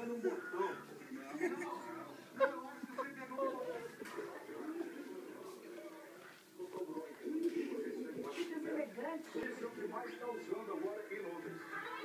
apertando um botão. Não, eu acho que você pegou. Esse é o que mais está usando agora em Londres.